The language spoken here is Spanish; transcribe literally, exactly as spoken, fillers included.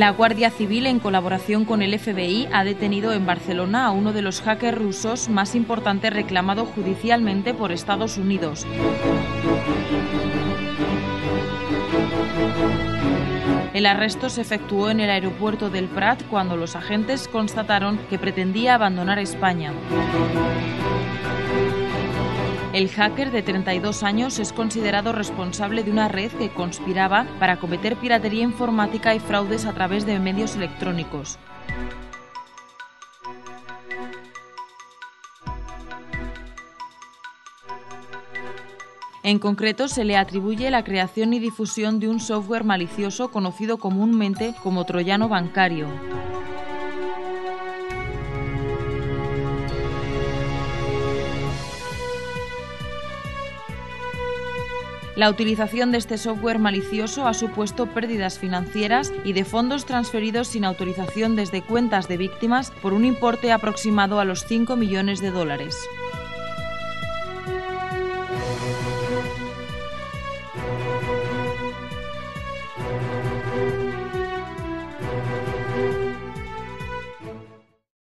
La Guardia Civil, en colaboración con el F B I, ha detenido en Barcelona a uno de los hackers rusos más importantes reclamado judicialmente por Estados Unidos. El arresto se efectuó en el aeropuerto del Prat cuando los agentes constataron que pretendía abandonar España. El hacker, de treinta y dos años, es considerado responsable de una red que conspiraba para cometer piratería informática y fraudes a través de medios electrónicos. En concreto, se le atribuye la creación y difusión de un software malicioso conocido comúnmente como troyano bancario. La utilización de este software malicioso ha supuesto pérdidas financieras y de fondos transferidos sin autorización desde cuentas de víctimas por un importe aproximado a los cinco millones de dólares.